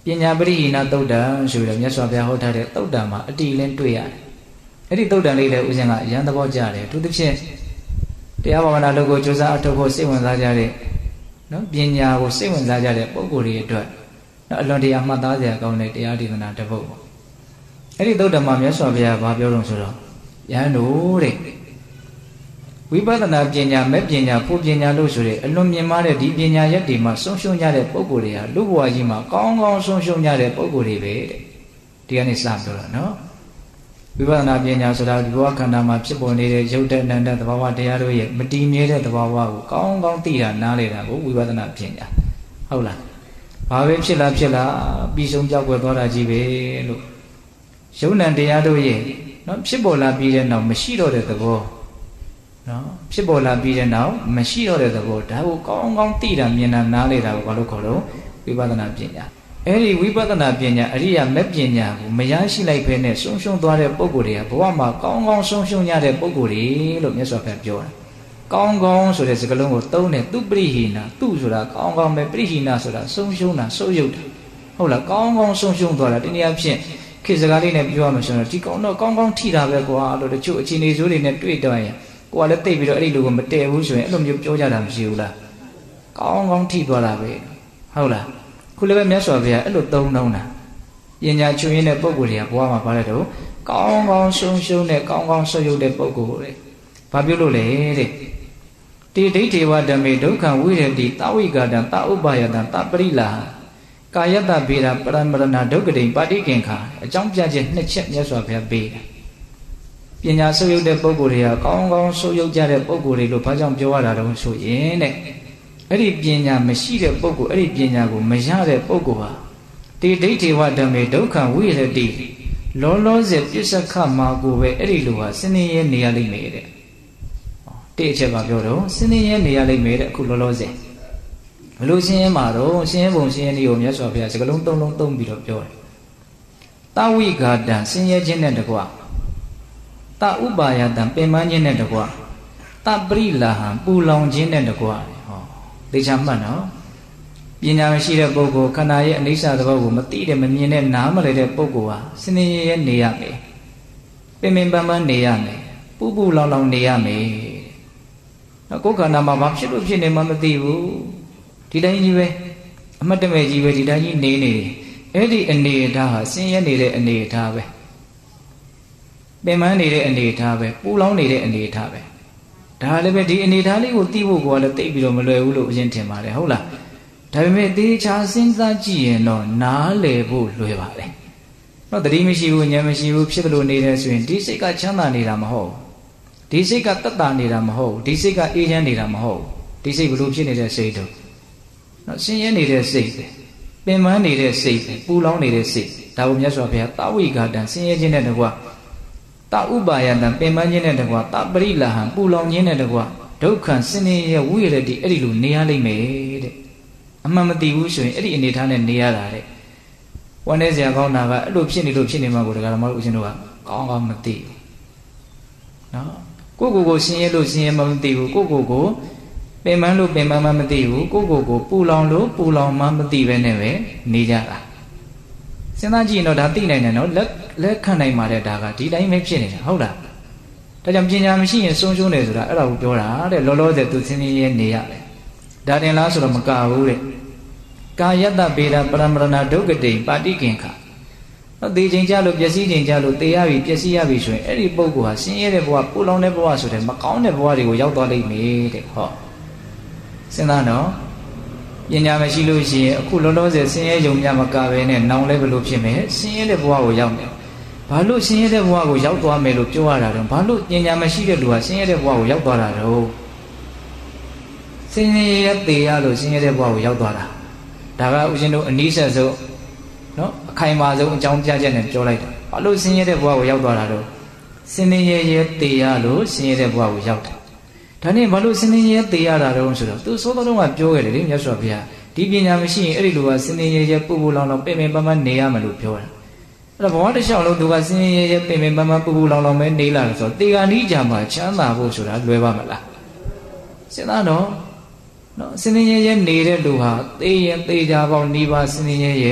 ပညာပရိဟိနသုတ်တံဆိုပြီးတော့မြတ်စွာဘုရားဟောထားတဲ့သုတ်တံမှာအတိလင်းတွေ့ရတယ်အဲ့ဒီသုတ်တံလေးလည်းဦးဇင်းကအရန်သဘောကျတယ်သူသဖြင့်တရားဘာဝနာလုပ်ကိုကြိုးစားအထောက်ဖို့စိတ်ဝင်စားကြတဲ့နော်ပညာကိုစိတ်ဝင်စားကြတဲ့ပုဂ္ဂိုလ်တွေအတွက်နော်အလွန်တရာမှတ်သားစရာကောင်းတဲ့တရားဒေသနာတစ်ပုဒ်ပေါ့အဲ့ဒီသုတ်တံမှာမြတ်စွာဘုရားဘာပြောတော့ဆိုတော့ယဟန်တို့တဲ့ဝိပဿနာပညာမဲ့ပညာဖို့ပညာလို့ဆိုတဲ့အလွန်မြင့်မားတဲ့ဒီပညာရက်တွေမှာဆုံးရှုံးကြတဲ့ပုဂ္ဂိုလ်တွေကလူဘဝကြီးမှာကောင်းကောင်းဆုံးရှုံးကြတဲ့ပုဂ္ဂိုလ်တွေပဲတဲ့ဒီကနေ့စပြောတာနော်ဝိပဿနာပညာဆိုတာဒီဘဝခန္ဓာမှာဖြစ်ပေါ်နေတဲ့ရုပ်တဏ္ဍသဘာဝတရားတို့ရဲ့မတည်မြဲတဲ့သဘာဝကိုကောင်းကောင်းသိတာနားလည်တာကိုဝိပဿနာပညာဟုတ်လားဘာပဲဖြစ်လာပြီးဆုံးပြောက်ွယ်သွားတာကြီးပဲလို့ရုပ်တဏ္ဍတရားတို့ရဲ့နော်ဖြစ်ပေါ်လာပြီးတဲ့နောက်မရှိတော့တဲ့သဘောနော်ဖြစ်ပေါ်လာပြီးတဲ့နောက်မရှိတော့တဲ့သဘောဒါကိုကောင်းကောင်းသိတာမြင်တာနားလည်တာကိုဘာလို့ခေါ်တော့ဝိပဿနာပညာအဲ့ဒီဝိပဿနာပညာအရိယာမဲ့ပညာကိုမရရှိလိုက်ဖဲနဲ့ဆုံးရှုံးသွားတဲ့ပုဂ္ဂိုလ်တွေကဘဝမှာကောင်းကောင်းဆုံးရှုံးရတဲ့ပုဂ္ဂိုလ်တွေလို့မြတ်စွာဘုရားပြောတာကောင်းကောင်းဆိုတဲ့စကားလုံးကိုသုံးတယ်သူပရိဟိနာသူဆိုတာကောင်းကောင်းပဲပရိဟိနာဆိုတာဆုံးရှုံးတာဆုပ်ယုပ်တာဟုတ်လားကောင်းကောင်းဆုံးရှုံးသွားတာတနည်းအားဖြင့်ခေတ်စကားလေးနဲ့ပြောရမှာဆိုတော့ဒီကောင်းတော့ကောင်းကောင်းထိတာပဲကွာလို့တချို့အခြေအနေဆိုးတွေနဲ့တွေ့တော့ရင်ကိုကလည်းသိပြီးတော့အဲ့ဒီလူကမတည့်ဘူးဆိုရင်အဲ့လိုမျိုးပြောကြတာမရှိဘူးလားကောင်းကောင်းထိသွားတာပဲဟုတ်လားခုလည်းပဲမြတ်စွာဘုရားအဲ့လိုသုံးတာပညာချွင်းရင်းတဲ့ပုဂ္ဂိုလ်တွေကဘဝမှာပါလဲတော့ကောင်းကောင်းဆုံးရှုံးတဲ့ကောင်းကောင်းဆွတ်ယုတ်တဲ့ပုဂ္ဂိုလ်တွေဘာပြောလို့လဲတဲ့တိဒိဋ္ဌေဝဓမ္မေဒုက္ခဝိရတိသဝိကာတံသဥပယတံသပရိလာကာယတဗေဒပရမရဏဒုက္ခတိပါတိကင်္ခာအကြောင်းပြချက်နှစ်ချက်မြတ်စွာဘုရားပေးတယ်ပညာဆုပ်ယုတ်တဲ့ပုဂ္ဂိုလ်တွေကကောင်းကောင်းဆုပ်ယုတ်ကြတဲ့ပုဂ္ဂိုလ်တွေလို့ဘာကြောင့်ပြောရတာတုံးဆိုရင်တဲ့အဲ့ဒီပညာမရှိတဲ့ပုဂ္ဂိုလ်အဲ့ဒီပညာကိုမရတဲ့ပုဂ္ဂိုလ်ဟာတိဒိဋ္ဌေဝဓမ္မေဒုက္ခဝိရတိလောလောဆယ်ပစ္စခမှာကိုပဲအဲ့ဒီလိုဟာစနေရဲနေရလိမ့်မယ်တဲ့တိအချက်ကပြောတော့စနေရဲနေရလိမ့်မယ်တဲ့အခုလောလောဆယ်ဘလို့ရှင်းရင်မှာတော့ရှင်းပုံရှင်းနည်းကိုမြတ်စွာဘုရားစကလုံးသုံးလုံးသုံးပြီးတော့ပြောတယ်တဝိဂါတံဆင်းရဲခြင်းနဲ့တကွတဥပါယတံပင်ပန်းခြင်းနဲ့တကွတပရိလာဟံပူလောင်ခြင်းနဲ့တကွဟောသိချာမှတ်နော်ပညာမရှိတဲ့ပုဂ္ဂိုလ်ခန္ဓာရဲ့အနိစ္စသဘောကိုမသိတဲ့မမြင်တဲ့နားမလည်တဲ့ပုဂ္ဂိုလ်ဟာစနေရဲနေရမယ်ပင်ပန်းပန်းနေရမယ်ပူလောင်လောင်နေရမယ်နော်ကိုယ်ခန္ဓာမှာဘာဖြစ်လို့ဖြစ်နေမှမသိဘူးဒီတိုင်းကြီးပဲအမတ်တမဲ့ကြီးပဲဒီတိုင်းကြီးနေတယ်အဲ့ဒီအနေအထားဟာဆင်းရဲနေတဲ့အနေအထားပဲပင်ပန်းနေတဲ့အနေအထားပဲပူလောင်နေတဲ့အနေအထားပဲဒါလည်းပဲဒီအနေအထားလေးကိုသိဖို့ကိုလည်းသိပြီးတော့မလွယ်ဘူးလို့အရင်ထင်ပါတယ်ဟုတ်လားဒါပေမဲ့သေချာစဉ်းစားကြည့်ရင်တော့နားလည်ဖို့လွယ်ပါလေတော့တတိမရှိဘူးဉာဏ်မရှိဘူးဖြစ်လို့နေတယ်ဆိုရင်ဒီစိတ်ကချမ်းသာနေတာမဟုတ်ဒီစိတ်ကတက်တာနေတာမဟုတ်ဒီစိတ်ကအေးချမ်းနေတာမဟုတ်ဒီစိတ်ဘလို့ဖြစ်နေတဲ့စိတ်တို့နော်ဆင်းရဲနေတဲ့စိတ်ပင်ပန်းနေတဲ့စိတ်ပူလောင်နေတဲ့စိတ်ဒါကိုမြတ်စွာဘုရားတဝိဂါတံဆင်းရဲခြင်းနဲ့တကွတဥပါယတံပင်ပန်းခြင်းနဲ့တကွတပရိလာဟံပူလောင်ခြင်းနဲ့တကွဒုက္ခဆင်းရဲရဲ့ဝိရတိအဲ့ဒီလိုနေရလိမ့်မယ်တဲ့အမှန်မသိဘူးဆိုရင်အဲ့ဒီအနေထားနဲ့နေရတာတဲ့ဝမ်းနေစရာကောင်းတာကအဲ့လိုဖြစ်နေလို့ဖြစ်နေမှာကိုတရားဓမ္မတို့ဦးဇင်းတို့ကကောင်းကောင်းမသိဘူးနော်ကိုဆင်းရဲလို့ဆင်းရဲမှမသိဘူးကိုပင်ပန်းလို့ပင်ပန်းမှမသိဘူးကိုပူလောင်လို့ပူလောင်မှမသိပဲနဲ့ပဲနေကြတာစဉ်းစားကြည့်ရင်တော့ဒါသိနိုင်တယ်နော်လက်ခံနိုင်ပါတဲ့ဒါကဒီတိုင်းပဲဖြစ်နေတာဟုတ်လားဒါကြောင့်ပညာမရှိရင်ဆုံးရှုံးတယ်ဆိုတာအဲ့ဒါကိုပြောတာတဲ့လောလောဆယ်သူစင်းရဲနေရတယ်ဒါတင်လားဆိုတော့မကဘူးတဲ့ကာယတ္တဗေဒပရမရဏဒုက္ခတိပါတိကင်္ခတော့သေခြင်းကြလို့ပျက်စီးခြင်းကြလို့သေရပြီပျက်စီးရပြီဆိုရင်အဲ့ဒီပုဂ္ဂိုလ်ဟာဆင်းရဲတဲ့ဘဝပူလောင်တဲ့ဘဝဆိုတဲ့မကောင်းတဲ့ဘဝတွေကိုရောက်သွားလိမ့်မယ်တဲ့ဟောစဉ်းစားနော်ပညာမရှိလို့ရှိရင်အခုလောလောဆယ်ဆင်းရဲယုံများမကပဲနဲ့နောင်လည်းဘလို့ဖြစ်မယ်ဆင်းရဲတဲ့ဘဝကိုရောက်မယ်ဘာလို့ဆင်းရဲတဲ့ဘဝကိုရောက်သွားမယ်လို့ပြောရတာတော့ဘာလို့ပညာမရှိတဲ့လူဟာဆင်းရဲတဲ့ဘဝကိုရောက်သွားတာတော့ဆင်းရဲသေရလို့ဆင်းရဲတဲ့ဘဝကိုရောက်သွားတာဒါကဦးဇင်းတို့အနည်းဆက်ဆုံးနော်အခိုင်အမာဆုံးအကြောင်းပြချက်နဲ့ပြောလိုက်တာဘာလို့ဆင်းရဲတဲ့ဘဝကိုရောက်သွားတာတော့ဆင်းရဲသေရလို့ဆင်းရဲတဲ့ဘဝကိုရောက်တာဒါနဲ့ဘာလို့စနေရဲသေရတာတော့ဆိုတော့သူသောတော်ကပြောခဲ့တယ်လေမြတ်စွာဘုရားဒီပညာမရှိရင်အဲ့ဒီလိုကစနေရဲပူပူလောင်လောင်ပင်ပန်းပန်းနေရမယ်လို့ပြောတာအဲ့တော့ဘဝတစ်လျှောက်လုံးသူကစနေရဲပင်ပန်းပန်းပူပူလောင်လောင်ပဲနေလာတယ်ဆိုတော့တေဂာနိကြမှာချမ်းသာဖို့ဆိုတာလွယ်ပါမလားစဉ်းစားတော့နော်စနေရဲနေတဲ့လူဟာသေရင်သေကြပေါင်းနေပါစနေရဲပ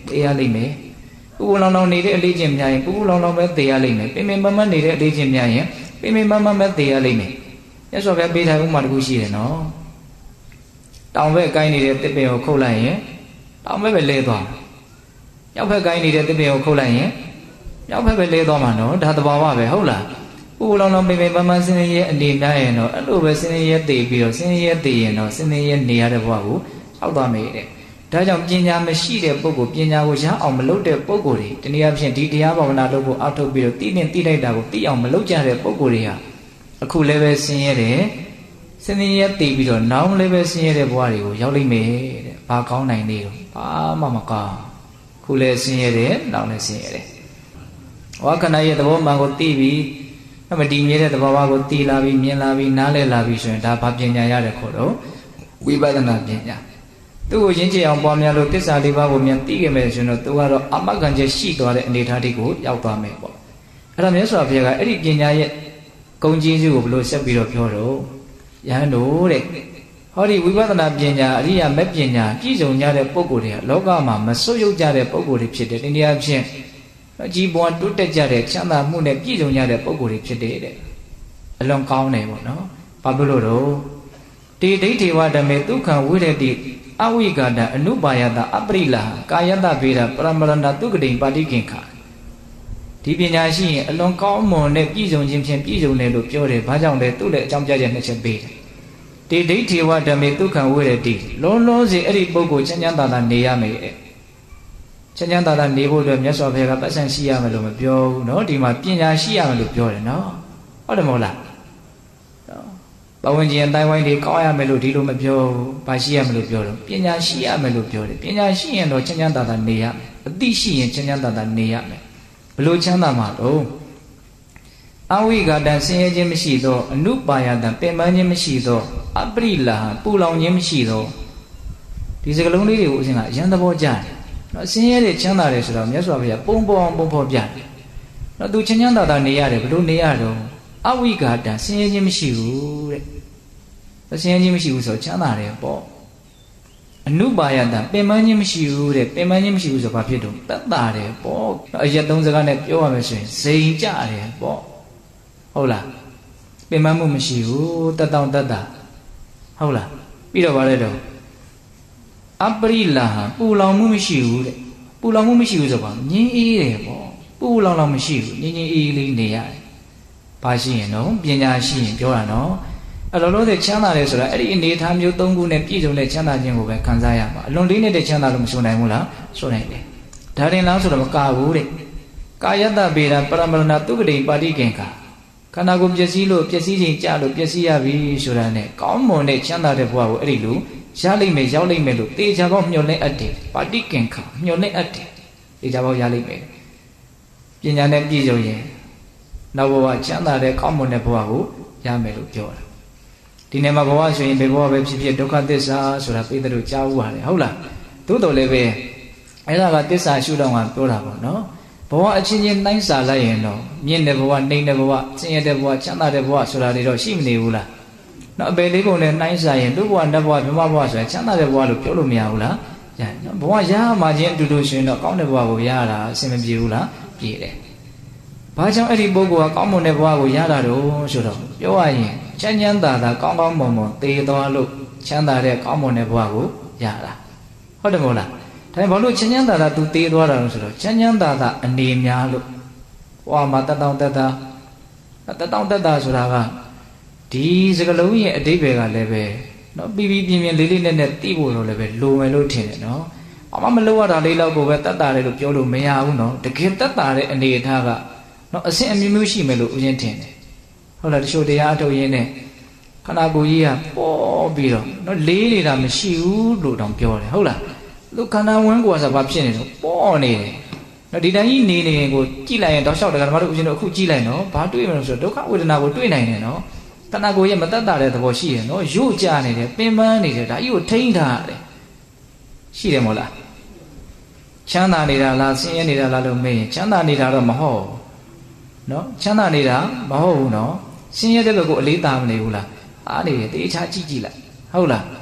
တရားလိမ့်မယ်ပူပူလောင်လောင်နေတဲ့အလေးချင်းများရင်ပူပူလောင်လောင်ပဲသေရလိမ့်မယ်ပင်ပင်မမနေတဲ့အလေးချင်းများရင်ပင်ပင်မမပဲသေရလိမ့်မယ်မြတ်စွာဘုရားပေးထားဥပမာတစ်ခုရှိတယ်နော်တောင်ဘက်ကိုင်းနေတဲ့တစ်ပင်ကိုခုတ်လိုက်ရင်တောင်ဘက်ပဲလဲသွားမြောက်ဘက်ကိုင်းနေတဲ့တစ်ပင်ကိုခုတ်လိုက်ရင်မြောက်ဘက်ပဲလဲသွားမှာနော်ဒါသဘာဝပဲဟုတ်လားပူပူလောင်လောင်ပင်ပင်မမစင်းရဲအနေများရင်တော့အဲ့လိုပဲစင်းရဲသေပြီးတော့စင်းရဲသေရင်တော့စင်းရဲနေရတဲ့ဘဝကိုရောက်သွားမယ်တဲ့ဒါကြောင့်ပညာမရှိတဲ့ပုဂ္ဂိုလ်ပညာကိုရအောင်မလုပ်တဲ့ပုဂ္ဂိုလ်တွေတနည်းအားဖြင့်ဒီတရားဘာဝနာလုပ်ဖို့အောက်ထုတ်ပြီးတော့သိနေသိလိုက်တာကိုသိအောင်မလုပ်ကြတဲ့ပုဂ္ဂိုလ်တွေဟာအခုလည်းပဲဆင်းရဲတယ်ဆင်းရဲသိပြီးတော့နောက်လည်းပဲဆင်းရဲတဲ့ဘဝတွေကိုရောက်လိမ့်မယ်တဲ့ဘာကောင်းနိုင်နေတော့ဘာမှမကောင်းခုလည်းဆင်းရဲတယ်နောက်လည်းဆင်းရဲတယ်ဝါခဏရဲ့သဘောမှန်ကိုသိပြီးမတည်မြဲတဲ့သဘောကိုသိလာပြီးမြင်လာပြီးနားလည်လာပြီးဆိုရင်ဒါဘာပညာရတဲ့ခေါ်တော့ဝိပဿနာပညာသူ့ကိုရင်းချအောင်ပွားများလို့သစ္စာလေးပါးကိုမြန်သိခဲ့မယ်ဆိုရင်တော့သူကတော့အမဂ္ဂန်ချက်ရှိသွားတဲ့အနေအထားတွေကိုရောက်သွားမယ်ပေါ့အဲ့ဒါမြတ်စွာဘုရားကအဲ့ဒီပညာရဲ့ဂုဏ်ကြီးစုကိုဘလို့ဆက်ပြီးတော့ပြောတော့ယဟန်တို့တဲ့ဟောဒီဝိပဿနာပညာအရိယာမဲ့ပညာပြည့်စုံကြတဲ့ပုဂ္ဂိုလ်တွေကလောကမှာမစွတ်ယုတ်ကြတဲ့ပုဂ္ဂိုလ်တွေဖြစ်တယ်ဒီနေရာချင်းအကြီးပွားတိုးတက်ကြတဲ့ချမ်းသာမှုနဲ့ပြည့်စုံကြတဲ့ပုဂ္ဂိုလ်တွေဖြစ်တယ်တဲ့အလွန်ကောင်းတယ်ပေါ့နော်ဘာဖြစ်လို့တော့တေဒိဋ္ဌိဝဓမ္မေဒုက္ခံဝိရတိအဝိကာဒအနုပါယတအပရိလာကာယတဗေဒပရမရဏတုကတိပါတိကင်္ခာဒီပညာရှိရင်အလွန်ကောင်းမွန်တဲ့ပြည့်စုံခြင်းဖြင့်ပြည့်စုံတယ်လို့ပြောတယ်ဘာကြောင့်လဲသူ့လည်းအကြောင်းပြချက်နှစ်ချက်ပေးတယ်တေဒိဋ္ဌိဝဓမ္မေဒုက္ခံဝိရတိလုံးလုံးစီအဲ့ဒီပုဂ္ဂိုလ်ချမ်းချမ်းသာသာနေရမယ်တဲ့ချမ်းချမ်းသာသာနေဖို့အတွက်မြတ်စွာဘုရားကပတ်စံရှိရမယ်လို့မပြောဘူးเนาะဒီမှာပညာရှိရမယ်လို့ပြောတယ်เนาะဟုတ်တယ်မဟုတ်လားပဝန်းကျင်အတိုင်းဝိုင်းတွေကောင်းရမယ်လို့ဒီလိုမပြောဘူး။ဘာရှိရမယ်လို့ပြောတော့ပညာရှိရမယ်လို့ပြောတယ်။ပညာရှိရင်တော့ချမ်းချမ်းသာသာနေရမယ်။အသိရှိရင်ချမ်းချမ်းသာသာနေရမယ်။ဘလို့ချမ်းသာမှာတော့အဝိဂတံဆင်းရဲခြင်းမရှိသောအနုပါယတံပင်ပန်းခြင်းမရှိသောအပရိလာပူလောင်ခြင်းမရှိသောဒီစကလုံးလေးတွေကိုအရှင်ကအရန်သဘောကျတယ်။နော်ဆင်းရဲတဲ့ချမ်းသာတယ်ဆိုတော့မြတ်စွာဘုရားပုံပေါ်ပြတယ်။နော်သူချမ်းချမ်းသာသာနေရတယ်ဘလို့နေရတော့အဝိဂတံဆင်းရဲခြင်းမရှိဘူးတဲ့ဆင်းရဲခြင်းမရှိဘူးဆိုချမ်းသာတယ်ပေါ့အနုပါယတံပင်ပန်းခြင်းမရှိဘူးတဲ့ပင်ပန်းခြင်းမရှိဘူးဆိုဘာဖြစ်တော့သက်သာတယ်ပေါ့အရက်သုံးစကားနဲ့ပြောရမယ်ဆိုရင်ဇိမ်ကြတယ်ပေါ့ဟုတ်လားပင်ပန်းမှုမရှိဘူးတက်တောင့်တက်တာဟုတ်လားပြီးတော့ဗါလဲတော့အပရိလာပူလောင်မှုမရှိဘူးတဲ့ပူလောင်မှုမရှိဘူးဆိုပါငြင်းအေးတယ်ပေါ့ပူလောင်လောင်မရှိဘူးငြင်းငြင်းအေးလေးနေရတယ်ဘာရှိရင်တော့ပညာရှိရင်ပြောတာနော်အဲ့လိုလို့တဲ့ချမ်းသာတယ်ဆိုတာအဲ့ဒီအနေထားမျိုး၃ခုနဲ့ပြည့်စုံတဲ့ချမ်းသာခြင်းကိုပဲခံစားရမှာအလွန်လေးနေတဲ့ချမ်းသာလို့မဆိုနိုင်ဘူးလားဆိုနိုင်တယ်ဒါရင်လားဆိုတော့မကဘူးတဲ့ကာယတဗေဒပရမရဏတုကတိပါတိကင်္ခာခန္ဓာကိုယ်ပျက်စီးလို့ပျက်စီးခြင်းကြလို့ပျက်စီးရပြီဆိုတာနဲ့ကောင်းမွန်တဲ့ချမ်းသာတဲ့ဘဝကိုအဲ့ဒီလိုရလိမ့်မယ်ရောက်လိမ့်မယ်လို့တေချာပေါက်မျှော်လင့်အပ်တယ်ပါတိကင်္ခာမျှော်လင့်အပ်တယ်တေချာပေါက်ရလိမ့်မယ်ပညာနဲ့ပြည့်စုံရင်နောက်ဘဝချမ်းသာတဲ့ကောင်းမွန်တဲ့ဘဝကိုရမယ်လို့ပြောတာဒီနေ့မှာဘဝဆိုရင်ဘယ်ဘဝပဲဖြစ်ဖြစ်ဒုက္ခသစ္စာဆိုတာပိဿတို့ကြားဥပါတယ်ဟုတ်လားသို့တော်လည်းပဲအဲ့ဒါကသစ္စာရှုတော့ကပြောတာပေါ့နော်ဘဝအချင်းချင်းနှိုင်းစာလိုက်ရင်တော့မြင့်တဲ့ဘဝနှိမ့်တဲ့ဘဝဆင်းရဲတဲ့ဘဝချမ်းသာတဲ့ဘဝဆိုတာတွေတော့ရှိမနေဘူးလားနော်အပေလေးပုံနဲ့နှိုင်းစာရင်တို့ဘဝနတ်ဘဝမြမဘဝဆိုတာချမ်းသာတဲ့ဘဝလို့ပြောလို့မရဘူးလားရနော်ဘဝရမှချင်းအတူတူဆိုရင်တော့ကောင်းတဲ့ဘဝကိုရတာအဆင်မပြေဘူးလားပြေတယ်ဘာကြောင့်အဲ့ဒီပုဂ္ဂိုလ်ကကောင်းမွန်တဲ့ဘဝကိုရတာတော့ဆိုတော့ပြောရရင်ချမ်းချမ်းသာသာကောင်းကောင်းမွန်မွန်သေသွားလို့ချမ်းသာတဲ့ကောင်းမွန်တဲ့ဘဝကိုရတာဟုတ်တယ်မဟုတ်လားဒါပေမဲ့ဘာလို့ချမ်းချမ်းသာသာသူသေသွားတာလို့ဆိုတော့ချမ်းချမ်းသာသာအနေများလို့ဘဝမှာတတောင့်တတာဆိုတာကဒီစကလုံးရဲ့အဓိပ္ပာယ်ကလည်းပဲနော်ပြင်းပြင်းလေးလေးနက်နက်သိဖို့တော့လည်းပဲလိုမယ်လို့ထင်တယ်နော်အမမလို့ရတာလေးလောက်ကိုပဲတတ်တာတယ်လို့ပြောလို့မရဘူးနော်တကယ်တတ်တာတဲ့အနေအထားကနော်အဆင့်အမျိုးမျိုးရှိမယ်လို့ဦးရင်ထင်တယ်ဟုတ်လားတချို့တရားအထုတ်ရင်းနဲ့ခန္ဓာကိုယ်ကြီးကပေါ်ပြီးတော့နော်လေးနေတာမရှိဘူးလို့တောင်ပြောတယ်ဟုတ်လားသူခန္ဓာဝန်းကွာဆိုဘာဖြစ်နေတော့ပေါ်နေတယ်နော်ဒီတိုင်းကြီးနေနေရင်ကိုကြည့်လိုက်ရင်တောက်လျှောက်တယ်ကဓမ္မတို့ဦးဇင်းတို့အခုကြည့်လိုက်နော်ဘာတွေ့မလို့ဆိုတော့ဒုက္ခဝေဒနာကိုတွေ့နိုင်တယ်နော်ခန္ဓာကိုယ်ရဲ့မတတ်တာတဲ့သဘောရှိတယ်နော်ရုပ်ကြနေတယ်ပင်ပန်းနေတယ်ဒါကြီးကိုထိန်းထားရတယ်ရှိတယ်မဟုတ်လားချမ်းသာနေတာလားဆင်းရဲနေတာလားလို့မေးရင်ချမ်းသာနေတာတော့မဟုတ်နော်ချမ်းသာနေတာမဟုတ်ဘူးနော်ဆင်းရဲတဲ့ဘက်ကိုအလေးထားမနေဘူးလားအားနေတယ်တေချာကြည့်လိုက်ဟုတ်လား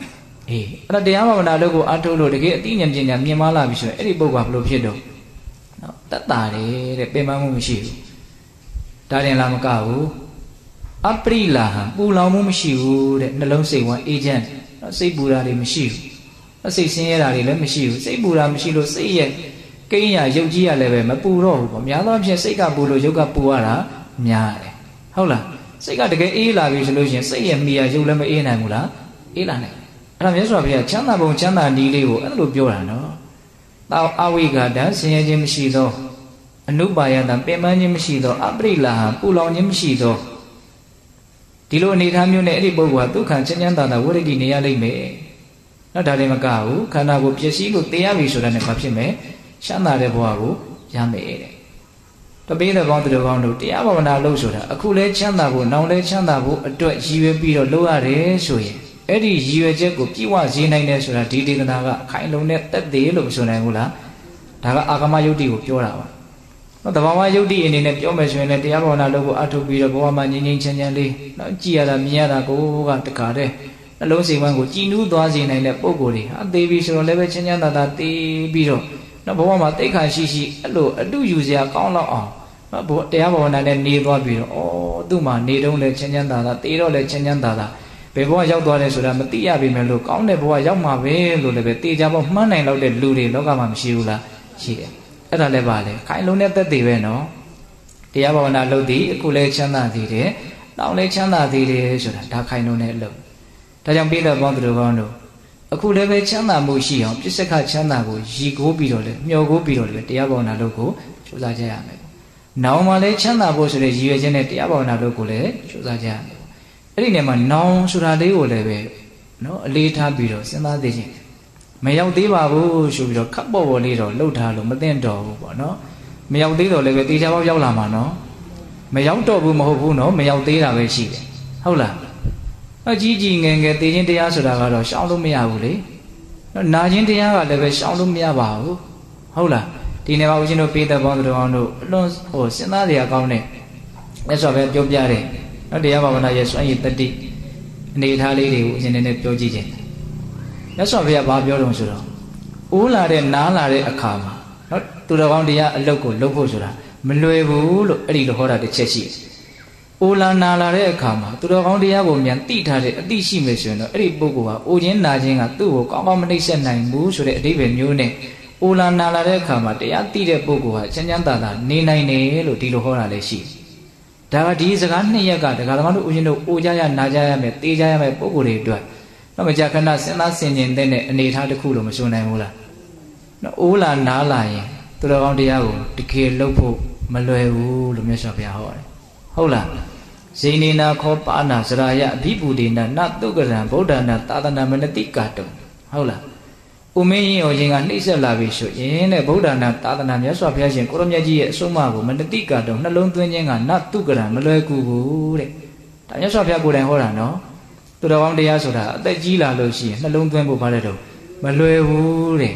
အဲ့ဒါတရားဘာဝနာလုပ်ကိုအားထုတ်လို့တကယ်အသိဉာဏ်ပညာမြင်မလာပြီဆိုရင်အဲ့ဒီပုဂ္ဂိုလ်ကဘယ်လိုဖြစ်တော့နော်တတ်တာတယ်တဲ့ပင်ပန်းမှုမရှိဘူးဒါရင်လာမကဘူးအပရိလာဟံပူလောင်မှုမရှိဘူးတဲ့နှလုံးစိတ်ဝမ်းအေဂျင့်နော်စိတ်ပူတာတွေမရှိဘူးစိတ်ဆင်းရဲတာတွေလည်းမရှိဘူးစိတ်ပူတာမရှိလို့စိတ်ရဲ့ကိန်းရရုပ်ကြီးရလည်းပဲမပူတော့ဘူးပေါ့များသောအားဖြင့်စိတ်ကပူလို့ရုပ်ကပူရတာများတယ်ဟုတ်လားစိတ်ကတကယ်အေးလာပြီဆိုလို့ရှိရင်စိတ်ရဲ့မိရရုပ်လည်းမအေးနိုင်ဘူးလားအေးလာနိုင်အဲ့ဒါမြတ်စွာဘုရားချမ်းသာပုံချမ်းသာနည်းလေးကိုအဲ့လိုပြောတာနော်တောအဝိဂဒံဆင်းရဲခြင်းမရှိသောအနုပါယတံပင်ပန်းခြင်းမရှိသောအပရိလာဟံပူလောင်ခြင်းမရှိသောဒီလိုအနေထားမျိုးနဲ့အဲ့ဒီပုဂ္ဂိုလ်ကဒုက္ခချမ်းသာတာဝိရဒိနေရလိမ့်မယ်နော်ဒါလည်းမကဘူးခန္ဓာကိုယ်ပျက်စီးလို့တေးရပြီဆိုတာနဲ့ဘာဖြစ်မယ်ချမ်းသာတဲ့ဘဝကိုရမယ်တဲ့တပိတဲ့ကောင်းတဲ့ကောင်းတို့တရားဘာဝနာလုပ်ဆိုတာအခုလဲချမ်းသာဖို့နောင်လဲချမ်းသာဖို့အတွက်ရည်ရွယ်ပြီးတော့လုပ်ရတယ်ဆိုရင်အဲ့ဒီရည်ရွယ်ချက်ကိုပြည့်ဝစေနိုင်တယ်ဆိုတာဒီဒေသနာကအခိုင်အလုံနဲ့တက်သေးလို့မဆိုနိုင်ဘူးလားဒါကအာဂမယုတ်တိကိုပြောတာပါနော်တဘာဝယုတ်တိအနေနဲ့ပြောမယ်ဆိုရင်လည်းတရားဘာဝနာလုပ်ဖို့အထုတ်ပြီးတော့ဘဝမှာငြိမ်းငြိမ်းချမ်းချမ်းလေးနော်ကြည်ရတာမြင်ရတာကိုကတခါတည်းနှလုံးစိတ်ဝမ်းကိုကြည်နူးသွားစေနိုင်တဲ့ပုံကိုယ်တွေဟာသေပြီဆိုတော့လည်းပဲချမ်းချမ်းသာသာသေပြီးတော့နော်ဘဝမှာတိတ်ခါရှိရှိအဲ့လိုအတုယူစရာကောင်းတော့အောင်နော်တရားဘာဝနာနဲ့နေသွားပြီးတော့ဩသူ့မှာနေတုံးလည်းချမ်းချမ်းသာသာသေတော့လည်းချမ်းချမ်းသာသာဘယ်ဘဝရောက်သွားလဲဆိုတာမသိရပြီမဲ့လို့ကောင်းတဲ့ဘဝရောက်မှာပဲလို့လည်းပဲတေချာပေါ့မှန်းနိုင်လောက်တဲ့လူတွေလောကမှာမရှိဘူးလားရှိတယ်အဲ့ဒါလည်းပါလေခိုင်လုံးနဲ့သက်သေပဲနော်တရားဘာဝနာလုပ်သည်အခုလည်းချမ်းသာသေးတယ်နောက်လည်းချမ်းသာသေးတယ်ဆိုတာဒါခိုင်လုံးနဲ့လုပ်ဒါကြောင့်ပိဋကပေါင်းသူတို့ကောင်းတို့အခုလည်းပဲချမ်းသာမှုရှိအောင်ပြစ္ဆခချမ်းသာကိုရည်ကိုးပြီးတော့လေမျှော်ကိုးပြီးတော့လေတရားဘာဝနာလုပ်ကိုကြိုးစားကြရမယ်နောင်မှာလည်းချမ်းသာဖို့ဆိုတဲ့ရည်ရွယ်ချက်နဲ့တရားဘာဝနာလုပ်ကိုလည်းကြိုးစားကြရမယ်အဲ့ဒီနေရာမှာနောင်ဆိုတာလေးကိုလည်းပဲနော်အလေးထားပြီးတော့စဉ်းစားသိချင်းမရောက်သေးပါဘူးဆိုပြီးတော့ခပ်ပေါ်ပေါ်လေးတော့လှုပ်ထားလို့မသိတော့ဘူးပေါ့နော်မရောက်သေးတော့လည်းပဲတေချာပေါက်ရောက်လာမှာနော်မရောက်တော့ဘူးမဟုတ်ဘူးနော်မရောက်သေးတာပဲရှိတယ်ဟုတ်လားအကြီးကြီးငယ်ငယ်တေခြင်းတရားဆိုတာကတော့ရှောင်လို့မရဘူးလေနော်နာခြင်းတရားကလည်းပဲရှောင်လို့မရပါဘူးဟုတ်လားဒီနေ့မှာဦးဇင်းတို့ပေးတဲ့ပေါင်းတော်တို့အလွန်ဟိုစဉ်းစားရကောင်းတဲ့မြတ်စွာဘုရားပြောပြတဲ့နော်တရားဘာဝနာရဲ့စွမ်းရည်တတိအနေထားလေးတွေကိုဦးဇင်းနဲ့ပြောကြည့်ခြင်းမြတ်စွာဘုရားဘာပြောတော့ဆိုတော့အိုးလာတဲ့နားလာတဲ့အခါမှာနော်သူတော်ကောင်းတရားအလုပ်ကိုလုပ်ဖို့ဆိုတာမလွယ်ဘူးလို့အဲ့ဒီလိုဟောတာတစ်ချက်ရှိတယ်။အိုလာနာလာတဲ့အခါမှာသူတော်ကောင်းတရားကိုမြန်သိထားတဲ့အသိရှိမယ်ဆိုရင်တော့အဲ့ဒီပုဂ္ဂိုလ်ဟာအိုခြင်းနာခြင်းကသူ့ကိုကောင်းကောင်းမနှိမ့်ဆက်နိုင်ဘူးဆိုတဲ့အဓိပ္ပာယ်မျိုးနဲ့အိုလာနာလာတဲ့အခါမှာတရားသိတဲ့ပုဂ္ဂိုလ်ဟာချမ်းချမ်းသာသာနေနိုင်တယ်လို့ဒီလိုဟောတာလည်းရှိတယ်။ဒါကဒီစကားနှစ်ရက်ကဒကာသမားတို့ဦးရှင်တို့အိုကြရနာကြရမယ်သိကြရမယ်ပုဂ္ဂိုလ်တွေအတွက်တော့မကြာခဏစဉ်းစားဆင်ခြင်တဲ့အနေအထားတစ်ခုလို့မဆိုနိုင်ဘူးလား။နော်အိုလာနာလာရင်သူတော်ကောင်းတရားကိုတကယ်လုပ်ဖို့မလွယ်ဘူးလို့မြတ်စွာဘုရားဟောတယ်ဟုတ်လားဇိနေနာခောပါဏစရာယအဘိပုဒေနနတုကရံဗုဒ္ဓနာသာသနာမနတိကာတုဟုတ်လားဥမင်းရင်ဟောခြင်းကနှိမ့်ဆက်လာပြီဆိုရင်တဲ့ဗုဒ္ဓနာသာသနာမြတ်စွာဘုရားရှင်ကိုရမြတ်ကြီးရဲ့အဆုံးအမကိုမနတိကာတုနှလုံးသွင်းခြင်းကနတုကရံမလွယ်ကူဘူးတဲ့ဒါမြတ်စွာဘုရားကိုယ်တိုင်ဟောတာနော်သူတော်ကောင်းတရားဆိုတာအသက်ကြီးလာလို့ရှိရင်နှလုံးသွင်းဖို့ဘာလဲတော့မလွယ်ဘူးတဲ့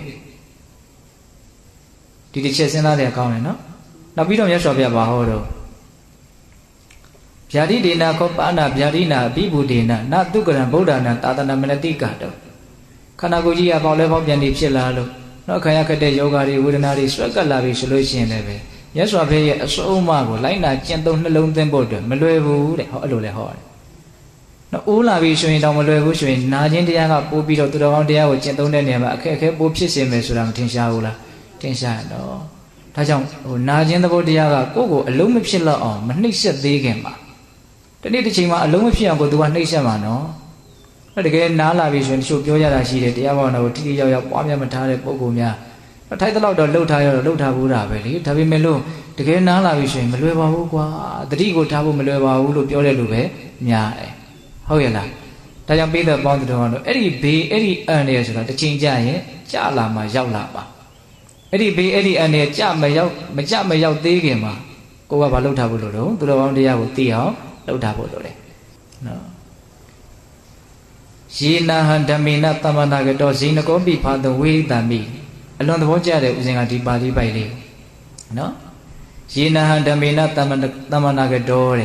ဒီတစ်ချက်စဉ်းစားရကောင်းတယ်နော်နောက်ပြီးတော့မြတ်စွာဘုရားဘာဟောတော့ဗျာတိဒေနာခောပါဏဗျာတိနာအဘိဗုဒေနနတုကရံဗုဒ္ဓနာသာသနာမနတိကာတောခန္ဓာကိုယ်ကြီးကပေါက်လဲပေါက်ပြန်နေဖြစ်လာလို့နောက်ခံရခက်တဲ့ယောဂါတွေဝေဒနာတွေဆွဲကပ်လာပြီဆိုလို့ရှိရင်လည်းပဲမြတ်စွာဘုရားရဲ့အဆုံးအမကိုလိုက်နာကျင့်သုံးနှလုံးသွင်းဖို့အတွက်မလွယ်ဘူးတဲ့ဟောအဲ့လိုလဲဟောတယ်နော်အိုးလာပြီဆိုရင်တော့မလွယ်ဘူးဆိုရင်နာခြင်းတရားကပိုးပြီးတော့သူတော်ကောင်းတရားကိုကျင့်သုံးတဲ့နေရာမှာအခက်အခဲပိုးဖြစ်စေမယ်ဆိုတာမထင်ရှားဘူးလားထင်ရှားတော့ဒါကြောင့်ဟိုနာခြင်းသဘောတရားကကိုယ့်ကိုအလုံးမဖြစ်တော့အောင်မနှိမ့်ဆက်သေးခင်မှာတနေ့တစ်ချိန်မှာအလုံးမဖြစ်အောင်ကိုသူကနှိမ့်ဆက်မှာနော်အဲ့တကယ်နားလာပြီဆိုရင်တချို့ပြောကြတာရှိတယ်တရားဘောနာကိုတိတိယောက်ယောက်ပွားများမထားတဲ့ပုံကောင်များထိုက်တဲ့လောက်တော့လှုပ်ထားရတော့လှုပ်ထားဘူးတာပဲလေဒါပေမဲ့လို့တကယ်နားလာပြီဆိုရင်မလွယ်ပါဘူးကွာတတိကိုထားဖို့မလွယ်ပါဘူးလို့ပြောတဲ့လူပဲများတယ်ဟုတ်ရဲ့လားဒါကြောင့်ပေးတဲ့ပေါင်းသူတော်ကတော့အဲ့ဒီဘေးအဲ့ဒီအန်ရဆိုတာတစ်ချိန်ကြာရင်ကြာလာမှရောက်လာပါအဲ့ဒီဘေးအဲ့ဒီအန်ရကြာမရောက်သေးခင်မှာကိုကဘာလှုပ်ထားဖို့လို့တော့သူတော်ကောင်းတရားကိုသိအောင်လှုပ်ထားဖို့လို့လေနော်ယေနဟံဓမ္မေနသမ္မာနာကတောဇိနကောပိဖာတဝေတံမိအလွန်သဘောကျတဲ့ဦးဇင်ကဒီပါဠိပိုက်လေးနော်ယေနဟံဓမ္မေနသမ္မာနာကတောတဲ့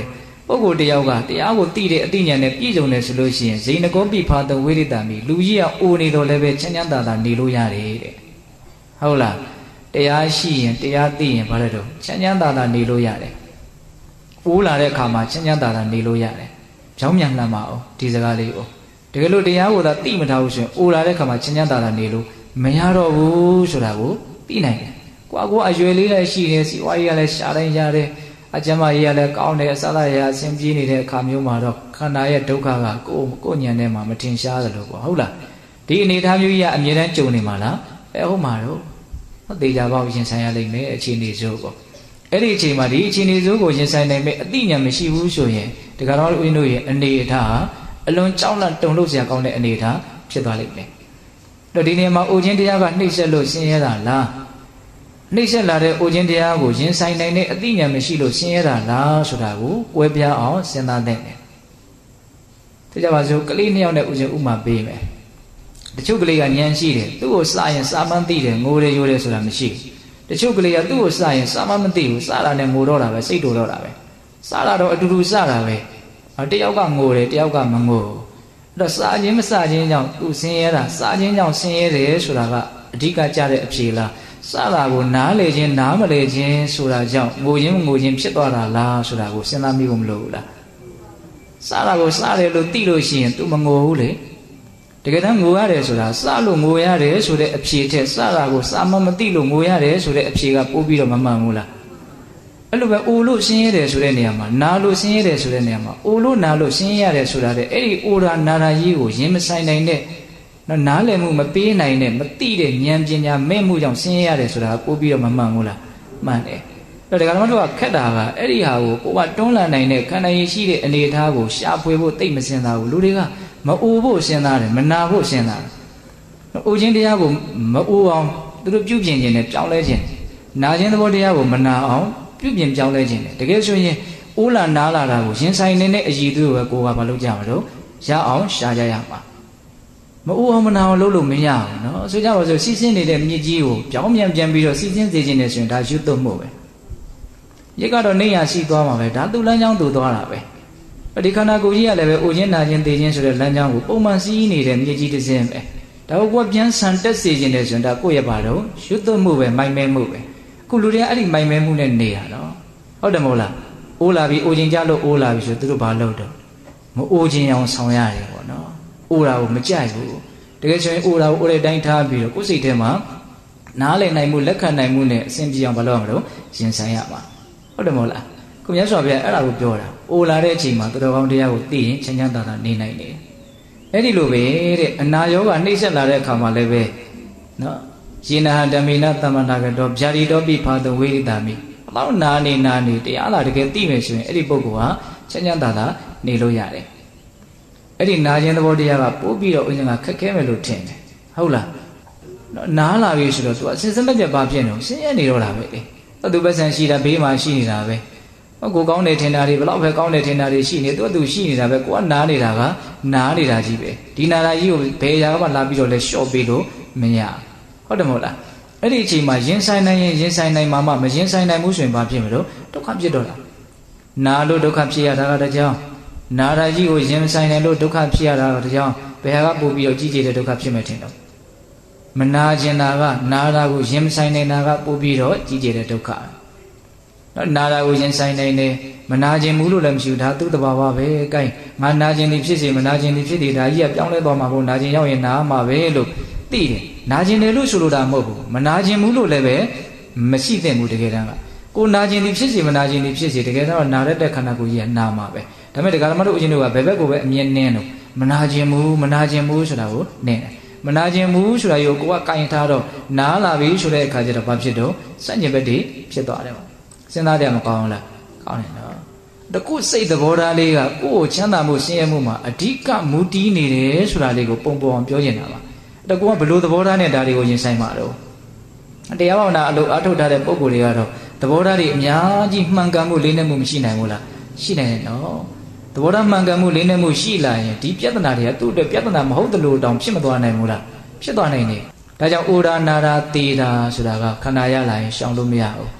ပုဂ္ဂိုလ်တယောက်ကတရားကိုသိတဲ့အသိဉာဏ်နဲ့ပြည့်စုံတယ်ဆိုလို့ရှိရင်ဇိနကောပိဖာတဝိရိတံမိလူကြီးကအိုနေတော့လည်းပဲချမ်းချမ်းသာသာနေလို့ရတယ်တဲ့ဟုတ်လားတရားရှိရင်တရားသိရင်ဘာလဲတော့ချမ်းချမ်းသာသာနေလို့ရတယ်အိုးလာတဲ့အခါမှာချမ်းချမ်းသာသာနေလို့ရတယ်ကြောင်းမြန်လှမ်းပါအောင်ဒီစကားလေးကိုတကယ်လို့တရားကိုသာသိမထားဘူးဆိုရင်အိုးလာတဲ့အခါမှာချမ်းချမ်းသာသာနေလို့မရတော့ဘူးဆိုတာကိုသိနိုင်တယ်ကိုအရွယ်လေးလည်းရှိနေစီဝါကြီးကလည်းရှားတိုင်းရတယ်အကျမ်းမကြီးကလည်းကောင်းတယ်အစသာရအဆင်ပြေနေတဲ့အခါမျိုးမှာတော့ခန္ဓာရဲ့ဒုက္ခကကိုယ်ဉာဏ်ထဲမှာမထင်ရှားသလိုပေါ့ဟုတ်လားဒီအနေအထားမျိုးကြီးကအမြဲတမ်းကြုံနေမှာလားဟုတ်မှာတော့သေချာပေါက်ရင်ဆိုင်ရလိမ့်မယ်အခြေအနေစိုးပေါ့အဲ့ဒီအချိန်မှာဒီအခြေအနေစိုးကိုရင်ဆိုင်နိုင်မဲ့အသိဉာဏ်မရှိဘူးဆိုရင်ဒီကတော့ဦးတို့ရဲ့အနေအထားဟာအလွန်ကြောက်လန့်တုန်လှုပ်စရာကောင်းတဲ့အနေအထားဖြစ်သွားလိမ့်မယ်တော့ဒီနေရာမှာအိုခြင်းတရားကနှိမ့်ဆက်လို့ဆင်းရဲတာလားနှိမ့်ဆက်လာတဲ့အိုခြင်းတရားကိုရင်ဆိုင်နိုင်တဲ့အသိဉာဏ်မရှိလို့ဆင်းရဲတာလားဆိုတာကိုကွဲပြားအောင်စဉ်းစားသင့်တယ်ဒါကြပါစို့ကလေးနှစ်ယောက်နဲ့ဦးခြင်းဥမာပေးမယ်တချို့ကလေးကဉာဏ်ရှိတယ်သူ့ကိုစရင်စာမှန်းသိတယ်ငိုတယ်ရိုးတယ်ဆိုတာမရှိဘူးတချို့ကလေးကသူ့ကိုစရင်စာမှန်းမသိဘူးစတာနဲ့ငိုတော့တာပဲစိတ်တူတော့တာပဲစတာတော့အတူတူစတာပဲတယောက်ကငိုတယ်တယောက်ကမငိုအဲ့တော့စာခြင်းမစခြင်းကြောင့်သူဆင်းရဲတာစာခြင်းကြောင့်ဆင်းရဲတယ်ဆိုတာကအဓိကကြတဲ့အဖြေလားစတာကိုနားလေခြင်းနားမလေခြင်းဆိုတာကြောင့်ငိုခြင်းငိုခြင်းဖြစ်သွားတာလားဆိုတာကိုစဉ်းစားမိဖို့မလိုဘူးလားစတာကိုစတယ်လို့သိလို့ရှိရင် तू မငိုဘူးလေတကယ်တမ်းငိုရတယ်ဆိုတာစလို့ငိုရတယ်ဆိုတဲ့အဖြေထက်စတာကိုစာမမသိလို့ငိုရတယ်ဆိုတဲ့အဖြေကပို့ပြီးတော့မမှန်ဘူးလားအဲ့လိုပဲအိုလို့ဆင်းရဲတယ်ဆိုတဲ့နေရာမှာနာလို့ဆင်းရဲတယ်ဆိုတဲ့နေရာမှာအိုလို့နာလို့ဆင်းရဲရတယ်ဆိုတာတဲ့အဲ့ဒီအိုရာနာရာကြီးကိုရင်မဆိုင်နိုင်တဲ့နားလည်မှုမပေးနိုင်တဲ့မသိတဲ့ဉာဏ်ပညာမဲ့မှုကြောင့်ဆင်းရဲရတယ်ဆိုတာပို့ပြီးတော့မမှန်ဘူးလားမှန်တယ်အဲ့ဒါကမှတော့ခက်တာကအဲ့ဒီဟာကိုကိုကတွန်းလှန်နိုင်တဲ့ခန္ဓာရည်ရှိတဲ့အနေအထားကိုရှာဖွေဖို့သိမစင်သားဘူးလူတွေကမအိုဖို့စဉ်းစားတယ်မနာဖို့စဉ်းစားတယ်အိုခြင်းတရားကိုမအိုအောင်သူတို့ပြုပြင်ခြင်းနဲ့ပြောင်းလဲခြင်းနာခြင်းသဘောတရားကိုမနာအောင်ပြုပြင်ပြောင်းလဲခြင်းနဲ့တကယ်ဆိုရင်အိုးလာနားလာတာကိုရင်ဆိုင်နေတဲ့အည်သူကိုပဲကိုကမလုပ်ကြမလို့ရအောင်ရှာကြရမှာမအိုးအောင်မနာအောင်လုပ်လို့မရဘူးเนาะဆိုကြပါစို့စီးစင်းနေတဲ့မြစ်ကြီးကိုပြောင်းပြန်ပြန်ပြီးတော့စီးစင်းစေခြင်းနဲ့ဆိုရင်ဒါရွတ်သွတ်မှုပဲရစ်ကတော့နေရရှိသွားမှာပဲဒါသူ့လမ်းကြောင်းသူသွားတာပဲဒီခန္ဓာကိုယ်ကြီးကလည်းပဲအိုခြင်းနာခြင်းသိခြင်းဆိုတဲ့လမ်းကြောင်းကိုပုံမှန်စီးနေတဲ့မြစ်ကြီးတစ်စင်းပဲဒါကိုပြန်ဆန်တက်စေခြင်းနဲ့ဆိုရင်ဒါကိုယ့်ရဲ့ဘာတော့ရွတ်သွတ်မှုပဲမိုင်မဲမှုပဲအခုလူတွေကအဲ့ဒီမိုင်မဲမှုနဲ့နေတာနော်ဟုတ်တယ်မဟုတ်လားအိုးလာပြီအိုခြင်းကြလို့အိုးလာပြီဆိုသူတို့ဘာလုပ်တော့မအိုးခြင်းအောင်ဆောင်ရတယ်ပေါ့နော်အိုးတာကိုမကြိုက်ဘူးတကယ်ဆိုရင်အိုးတာကိုအိုးတဲ့တိုင်းထားပြီးတော့ကိုယ်စိတ်ထဲမှာနားလည်နိုင်မှုလက်ခံနိုင်မှုနဲ့အစဉ်ပြေအောင်ဘာလုပ်ရမလို့ရင်ဆိုင်ရမှာဟုတ်တယ်မဟုတ်လားကိုမြတ်စွာဘုရားအဲ့ဒါကိုပြောတာအိုလာတဲ့အချိန်မှာသူတော်ကောင်းတရားကိုသိရင်ချမ်းချမ်းသာသာနေနိုင်တယ်အဲ့ဒီလိုပဲတဲ့အနာယောဂနှိမ့်ဆက်လာတဲ့အခါမှာလည်းပဲနော်ယေနဟဓမ္မေနသမ္မနာကတော့ဗျာတိတော်ပိဖာတဝိရိတာမိအပေါင်းနာနေတရားလာတကယ်သိမယ်ဆိုရင်အဲ့ဒီပုဂ္ဂိုလ်ဟာချမ်းချမ်းသာသာနေလို့ရတယ်အဲ့ဒီနာခြင်းသဘောတရားကပို့ပြီးတော့ဥစဉ်ကခက်ခဲမယ်လို့ထင်တယ်ဟုတ်လားနားလာပြီဆိုတော့သူအစဉ်စမပြတ်ပါဖြစ်နေတော့ဆင်းရဲနေတော့တာပဲလေသူပဲဆန်ရှိတာဘေးမှာရှိနေတာပဲကိုကောင်းတယ်ထင်တာတွေဘလောက်ပဲကောင်းတယ်ထင်တာတွေရှိနေသူရှိနေတာပဲကိုကနားနေတာကနားနေတာကြီးပဲဒီနာတာကြီးကိုဘယ်ရာကမှလာပြီးတော့လဲလျှော့ပေးလို့မရဟုတ်တယ်မဟုတ်လားအဲ့ဒီအချိန်မှာရင်ဆိုင်နိုင်ရင်ရင်ဆိုင်နိုင်မှာမရင်ဆိုင်နိုင်ဘူးဆိုရင်ဘာဖြစ်မလို့ဒုက္ခဖြစ်တော့တာနာလို့ဒုက္ခဖြစ်ရတာကတကြောင်နာတာကြီးကိုရင်ဆိုင်နိုင်လို့ဒုက္ခဖြစ်ရတာကတကြောင်ဘယ်ဟာကပို့ပြီးတော့ကြီးကျယ်တဲ့ဒုက္ခဖြစ်မယ်ထင်တော့မနာကျင်တာကနာတာကိုရင်ဆိုင်နိုင်တာကပို့ပြီးတော့ကြီးကျယ်တဲ့ဒုက္ခနာတာကိုရင်ဆိုင်နိုင်တယ်မနာခြင်းဘူးလို့လည်းမရှိဘူးဒါသူ့တဘာဝပဲအဲကိုင်းငါနာခြင်းဒီဖြစ်စေမနာခြင်းဒီဖြစ်တယ်ဒါကြီးကပြောင်းလဲသွားမှာပေါ့နာခြင်းရောက်ရင်နာမှာပဲလို့သိတယ်နာခြင်းတယ်လို့ဆိုလိုတာမဟုတ်ဘူးမနာခြင်းဘူးလို့လည်းပဲမရှိသင့်ဘူးတကယ်တမ်းကကိုနာခြင်းဒီဖြစ်စေမနာခြင်းဒီဖြစ်စေတကယ်တော့နာရတဲ့ခန္ဓာကိုယ်ကြီးကနာမှာပဲဒါပေမဲ့တရားဓမ္မတို့အရှင်တို့ကဘယ်ဘက်ကိုပဲအမြဲနင်းတော့မနာခြင်းဘူးဆိုတာကိုနင်းတယ်မနာခြင်းဘူးဆိုတာကိုကိုကကင်ထားတော့နားလာပြီဆိုတဲ့အခါကျတော့ဘာဖြစ်တော့စัญญဘက်တွေဖြစ်သွားတယ်ပေါ့စဉ်းစားတယ်မကောင်းဘူးလားကောင်းတယ်နော်တခုစိတ်သဘောထားလေးကကိုယ့်ကိုချမ်းသာမှုဆင်းရဲမှုမှာအဓိကမူတည်နေတယ်ဆိုတာလေးကိုပုံပေါ်အောင်ပြောချင်တာပါတကူကဘလို့သဘောထားနဲ့ဒါတွေကိုရင်ဆိုင်မှာတော့တရားဘာဝနာအလုပ်အထုတ်ထားတဲ့ပုံကိုယ်တွေကတော့သဘောထားတွေအများကြီးမှန်ကန်မှုလေးနဲ့မှုမရှိနိုင်ဘူးလားရှိနိုင်တယ်နော်သဘောထားမှန်ကန်မှုလေးနဲ့မှုရှိလာရင်ဒီပြဿနာတွေကသူ့အတွက်ပြဿနာမဟုတ်တယ်လို့တောင်ဖြစ်မသွားနိုင်ဘူးလားဖြစ်သွားနိုင်တယ်ဒါကြောင့်အိုရာနာရာတေတာဆိုတာကခန္ဓာရလာရင်ရှောင်လို့မရဘူး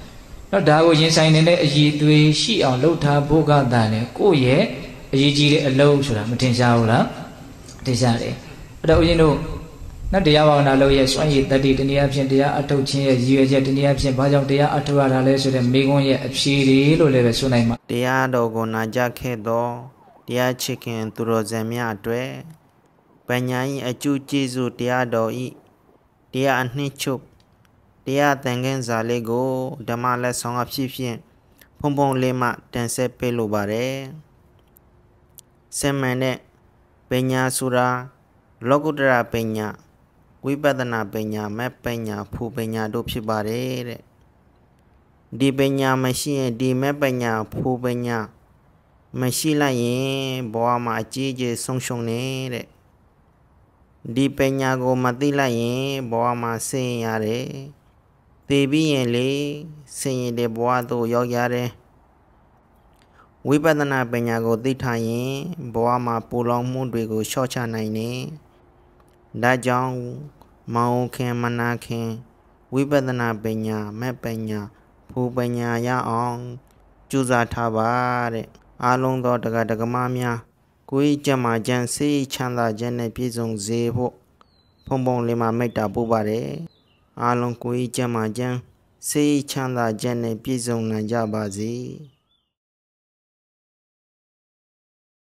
တော့ဒါကိုရင်ဆိုင်နေတဲ့အည်သွေးရှိအောင်လှုပ်ထားဖို့ကတည်းကကိုယ့်ရဲ့အရေးကြီးတဲ့အလုပ်ဆိုတာမထင်ရှားဘူးလားထင်ရှားတယ်အဲ့တော့ဦးဇင်းတို့နောက်တရားဘာဝနာလုပ်ရဲ့စွန့်ရည်တတိတနည်းအားဖြင့်တရားအထုတ်ခြင်းရဲ့ရည်ရွယ်ချက်တနည်းအားဖြင့်ဘာကြောင့်တရားအထုတ်ရတာလဲဆိုတဲ့မိဂုံးရဲ့အဖြေတွေလို့လည်းပဲဆိုနိုင်မှာတရားတော်ကိုနာကြခဲ့သောတရားချစ်ခင်သူတော်စံများအတွက်ပညာ၏အကျိုးကျေးဇူးတရားတော်၏တရားအနှစ်ချုပ်တရားသင်ခန်းစာလေးကိုဓမ္မလက်ဆောင်အဖြစ်ဖြင့်ဖုံဖုံလေးမှတင်ဆက်ပေးလိုပါတယ်စင်မှန်တဲ့ပညာဆိုတာလောကုတ္တရာပညာဝိပဿနာပညာမဲ့ပညာဖူပညာတို့ဖြစ်ပါတယ်တဲ့ဒီပညာမရှိရင်ဒီမဲ့ပညာဖူပညာမရှိလိုက်ရင်ဘဝမှာအကြီးကြီးဆုံးရှုံးနေတဲ့ဒီပညာကိုမသိလိုက်ရင်ဘဝမှာဆင်းရဲရတယ်သိပြီးရင်လေဆင်းရဲတဲ့ဘဝသို့ရောက်ရတယ်ဝိပဿနာပညာကိုသိထားရင်ဘဝမှာပူလောင်မှုတွေကိုလျှော့ချနိုင်တယ်ဒါကြောင့်မောင်ခင်မနာခင်ဝိပဿနာပညာမဲ့ပညာဖူပညာရအောင်ကြိုးစားထားပါတဲ့အားလုံးသောတရားဓမ္မများကိုယ်ကြမှာကြံစိတ်ချမ်းသာခြင်းနဲ့ပြည့်စုံစေဖို့ဖုံဖုံလေးမှာမေတ္တာပို့ပါတယ်အားလုံးကိုယ်ကြမှာကြံစိတ်ချမ်းသာခြင်းနဲ့ပြည့်စုံနိုင်ကြပါစေ